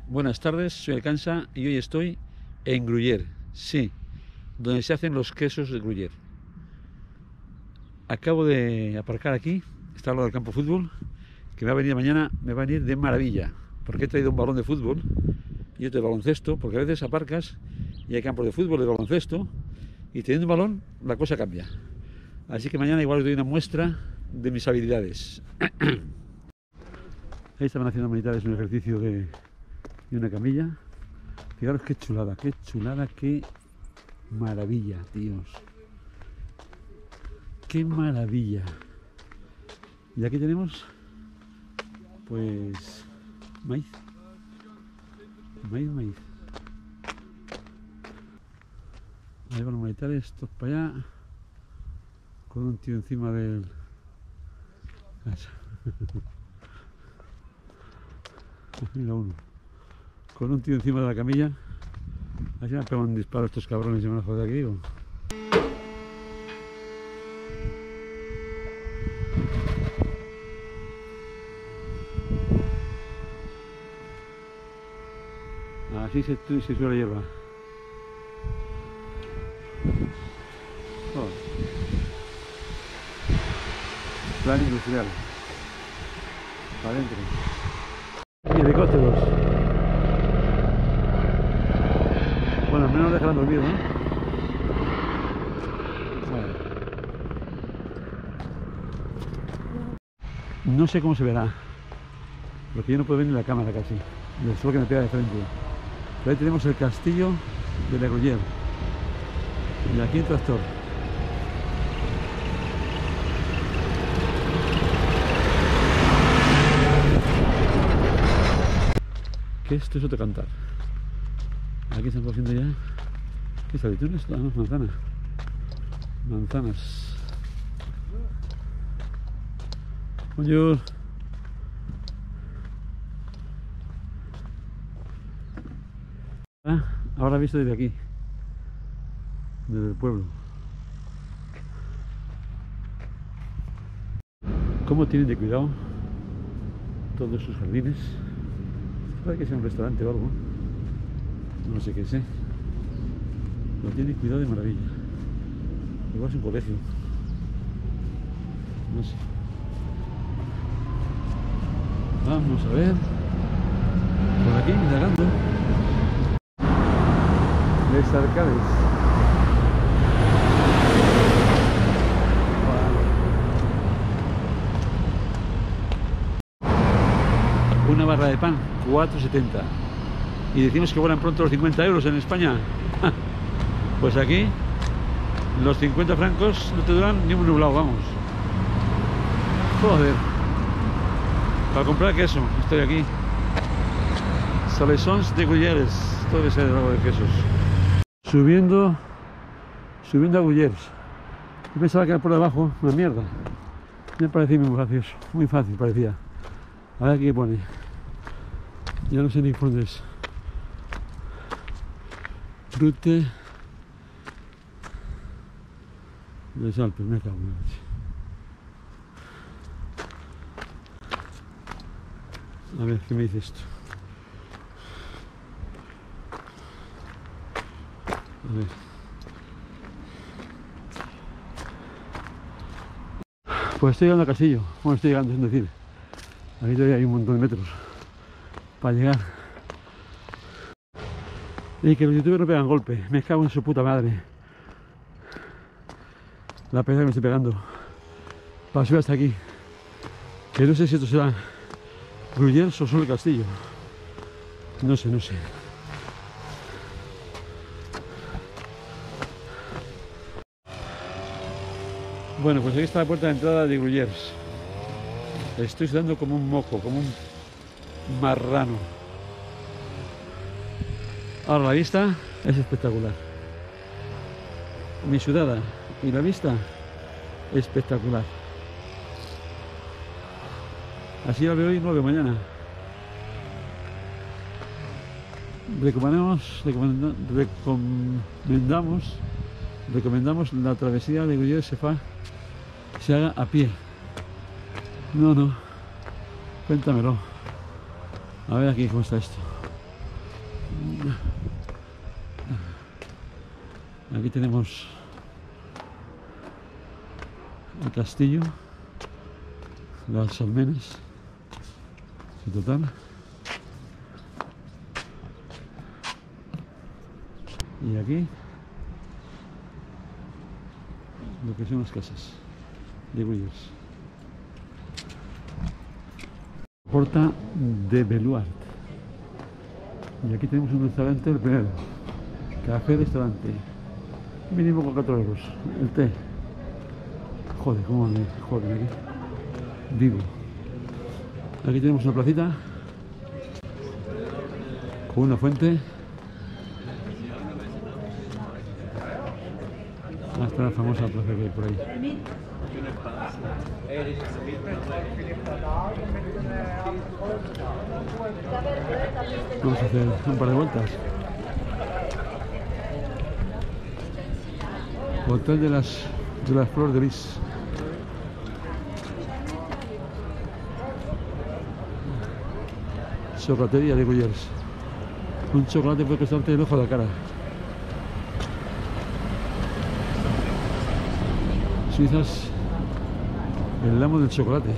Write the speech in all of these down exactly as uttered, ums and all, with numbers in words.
Buenas tardes, soy Alcanza y hoy estoy en Gruyère, sí, donde se hacen los quesos de Gruyère. Acabo de aparcar aquí, está al lado del campo de fútbol, que me va a venir mañana, me va a venir de maravilla, porque he traído un balón de fútbol y otro de baloncesto, porque a veces aparcas y hay campos de fútbol, de baloncesto, y teniendo un balón la cosa cambia. Así que mañana igual os doy una muestra de mis habilidades. Ahí estaban haciendo militares un ejercicio de, de una camilla. Fijaros qué chulada, qué chulada, qué maravilla, tíos. Qué maravilla. Y aquí tenemos, pues, maíz. Maíz, maíz. Ahí van los militares, todos para allá. Con un tío encima del... Mira uno. Con un tío encima de la camilla. Así me han pegado un disparo estos cabrones y me van a joder aquí, digo. Así se, se sube la hierba. Oh. Plan industrial. Para adentro. Y helicópteros. Bueno, al menos dejarán dormido, ¿no? Bueno. No sé cómo se verá, porque yo no puedo ver ni la cámara casi, el sol que me pega de frente. Pero ahí tenemos el castillo de la Gruyère. Y aquí el tractor. Que esto es otro cantar. Aquí están cogiendo ya. ¿Qué es aceitunas? Ah, no, manzanas. Manzanas. Bonjour. Ah, ahora visto desde aquí. Desde el pueblo. ¿Cómo tienen de cuidado todos sus jardines? Parece que sea un restaurante o algo. No sé qué sé. Lo tienen cuidado de maravilla. Igual es un colegio. No sé. Vamos a ver. Por aquí, indagando. Les Arcades. Wow. Una barra de pan, cuatro setenta. Y decimos que vuelan pronto los cincuenta euros en España. Pues aquí los cincuenta francos no te duran ni un nublado, vamos. Joder. Para comprar queso, estoy aquí. Salesons de Gruyère, todo debe ser algo de quesos. Subiendo, subiendo a Gruyère. Yo pensaba que era por debajo, una mierda. Me parecía muy fácil, muy fácil parecía. A ver qué pone. Ya no sé ni por dónde es. Rute de Alpes, me cago en la leche. A ver, ¿qué me dice esto? A ver. Pues estoy llegando a Castillo. Bueno, estoy llegando, es decir, aquí todavía hay un montón de metros para llegar. Y que los youtubers no pegan golpe. Me cago en su puta madre. La pena que me estoy pegando para subir hasta aquí. Que no sé si esto será Gruyère o solo el castillo. No sé, no sé. Bueno, pues aquí está la puerta de entrada de Gruyère. Estoy sudando como un moco, como un marrano. Ahora la vista es espectacular. Mi sudada y la vista espectacular. Así lo veo hoy, no lo veo mañana. Recomendamos, recomendamos, recomendamos, recomendamos la travesía de Gruyère se, fa, se haga a pie. No, no. Cuéntamelo. A ver aquí cómo está esto. Aquí tenemos el castillo, las almenas, en total. Y aquí lo que son las casas de Gruyères. Porta de Beluart. Y aquí tenemos un restaurante, el primero. Café restaurante. Mínimo con cuatro euros. El té. Joder, cómo me joder aquí. Vivo. Aquí tenemos una placita con una fuente. Hasta la famosa plaza que hay por ahí. Vamos a hacer un par de vueltas. Hotel de las de las Flores de Lis. Chocolatería de Gruyères. Un chocolate puede costarte el ojo de la cara. Suizas, el amo del chocolate.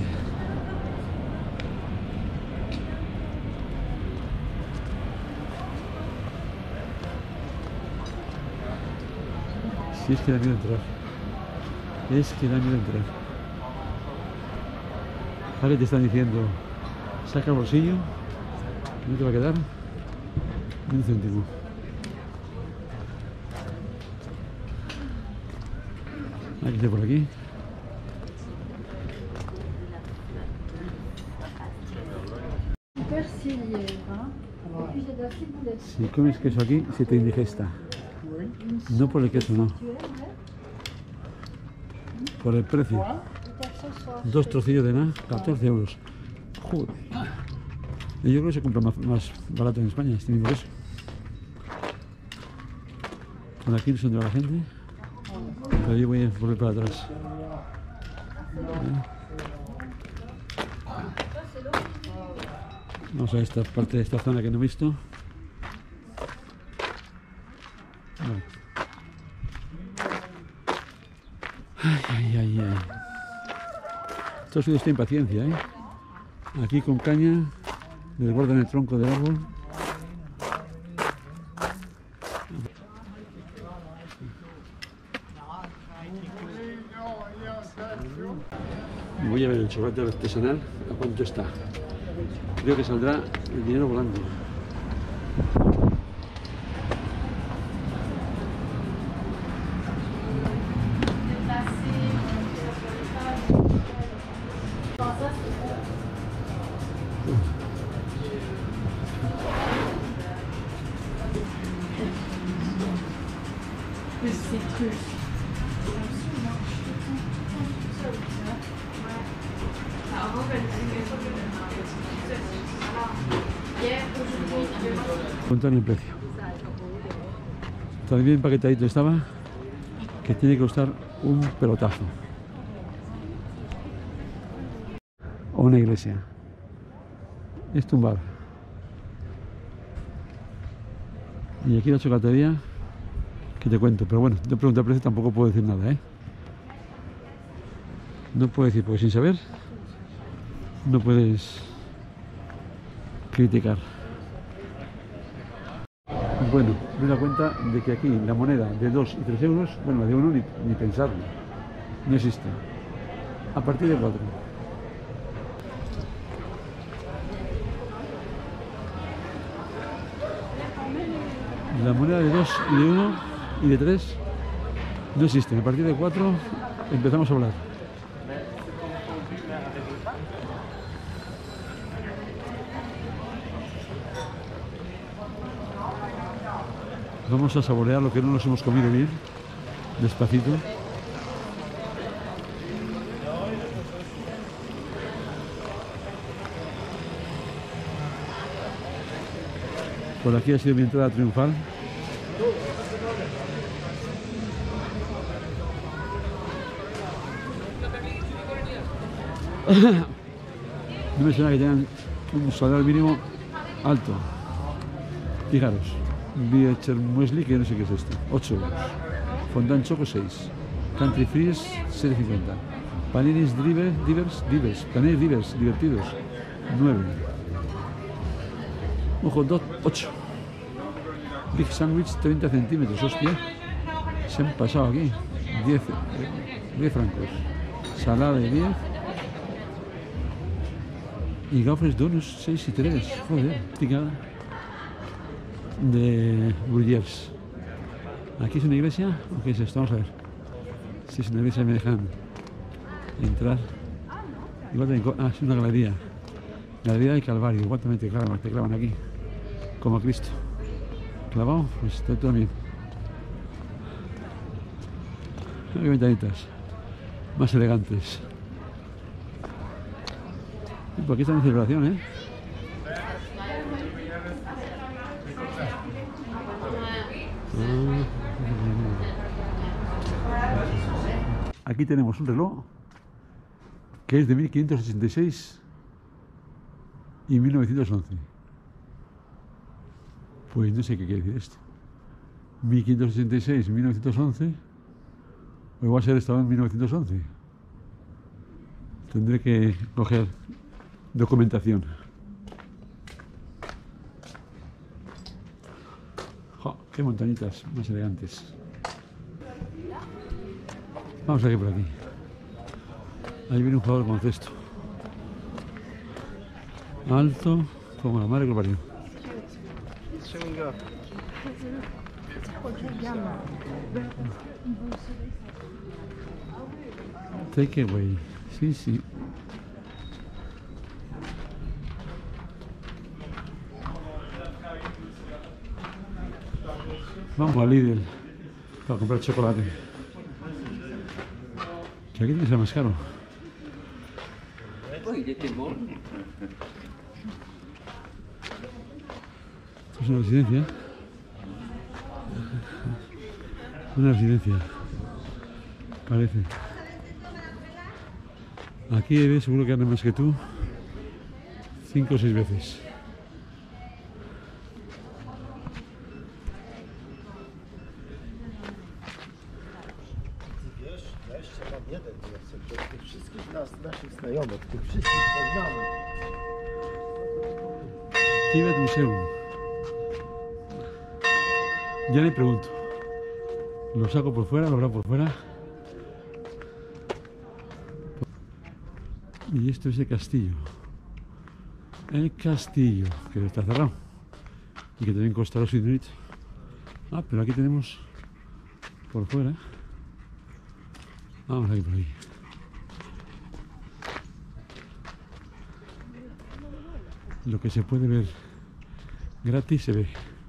Si es que da miedo entrar. Es que da miedo entrar. Ahora te están diciendo, saca el bolsillo, no te va a quedar ni un céntimo. Aquí está por aquí. Si comes queso aquí, se te indigesta. No por el queso, no. Por el precio. Dos trocillos de nada, catorce euros. Joder. Yo creo que se compra más, más barato en España, este mismo queso. Por aquí no se entra la gente. Pero yo voy a volver para atrás. ¿Eh? Vamos a esta parte de esta zona que no he visto. Vale. Ay, ay, ay, ay. Esto ha sido esta impaciencia, ¿eh? Aquí con caña, desbordan el tronco del árbol. Y voy a ver el chocolate artesanal, a cuánto está. Creo que saldrá el dinero volando. Contar el precio. También empaquetadito estaba, que tiene que costar un pelotazo. O una iglesia. Esto un bar. Y aquí la chocolatería, que te cuento, pero bueno, te pregunto el precio, tampoco puedo decir nada, ¿eh? No puedo decir, porque sin saber no puedes criticar. Bueno, me doy cuenta de que aquí la moneda de dos y tres euros, bueno, de uno ni, ni pensarlo, no existe. A partir de cuatro. La moneda de dos y de uno y de tres no existen. A partir de cuatro empezamos a hablar. Vamos a saborear lo que no nos hemos comido bien, despacito. Por aquí ha sido mi entrada triunfal. No me suena que tengan un salario mínimo alto. Fijaros, Beecher Muesli, que no sé qué es esto, ocho euros. Fondant Choco, seis. Country Freeze, seis cincuenta. Paninis Drivers, Divers, Divers, Paninis Divers, divertidos, nueve. Un hot dog, ocho. Big Sandwich, treinta centímetros, hostia. Se han pasado aquí, diez, diez francos. Salada de diez. Y gafres donuts, seis y tres. Joder, picada. De Gruyères. ¿Aquí es una iglesia? ¿O qué es esto? Vamos a ver. Si es una iglesia me dejan entrar. Igual también, ah, es una galería. Galería del Calvario. Igual también te clavan, te clavan aquí. Como a Cristo. Clavado, pues está todo bien. Hay ventanitas más elegantes. Y por aquí está en celebración, ¿eh? Aquí tenemos un reloj que es de mil quinientos ochenta y seis y mil novecientos once. Pues no sé qué quiere decir esto. mil quinientos ochenta y seis y mil novecientos once, o igual ser estado en mil novecientos once. Tendré que coger documentación. ¡Jo! ¡Qué montañitas más elegantes! Vamos aquí por aquí. Ahí viene un jugador con cesto. Alto, como la madre que lo parió. Take away. Sí, sí. Vamos a Lidl para comprar chocolate. Que aquí tienes el más caro. Esto es una residencia. Una residencia. Parece. Aquí bebé seguro que anda más que tú. Cinco o seis veces. Tibet Museum. Ya le pregunto. ¿Lo saco por fuera? ¿Lo habrá por fuera? Y esto es el castillo. El castillo, que está cerrado. Y que también costará su dinerito. Ah, pero aquí tenemos por fuera. Vamos aquí por aquí. Lo que se puede ver gratis se ve.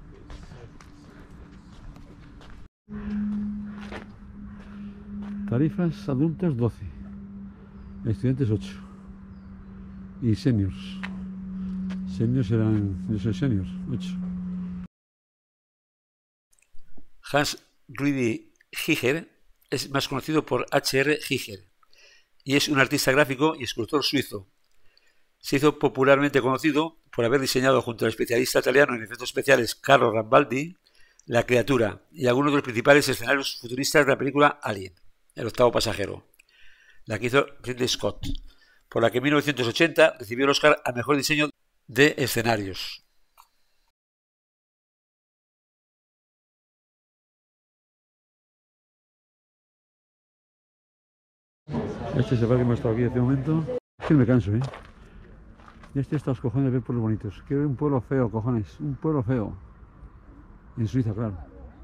Tarifas adultas doce, estudiantes ocho y seniors. Seniors serán, yo soy seniors, ocho. Hans Rudi Giger es más conocido por H R Giger y es un artista gráfico y escultor suizo. Se hizo popularmente conocido por haber diseñado junto al especialista italiano en efectos especiales Carlo Rambaldi La Criatura y algunos de los principales escenarios futuristas de la película Alien, El octavo pasajero, la que hizo Ridley Scott, por la que en mil novecientos ochenta recibió el Oscar al mejor diseño de escenarios. Este es el parque que hemos estado aquí hace un momento. Es que me canso, ¿eh? Ya estoy hasta los cojones de ver pueblos bonitos. Quiero ver un pueblo feo, cojones. Un pueblo feo. En Suiza, claro.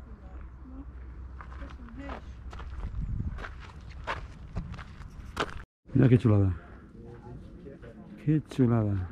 Mira qué chulada. Qué chulada.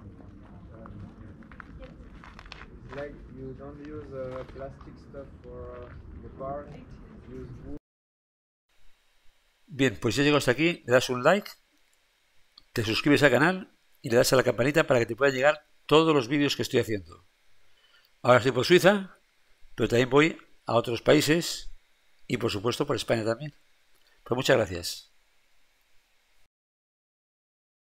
Bien, pues ya llego hasta aquí. Le das un like, te suscribes al canal y le das a la campanita para que te puedan llegar todos los vídeos que estoy haciendo. Ahora estoy por Suiza, pero también voy a otros países y por supuesto por España también. Pues muchas gracias.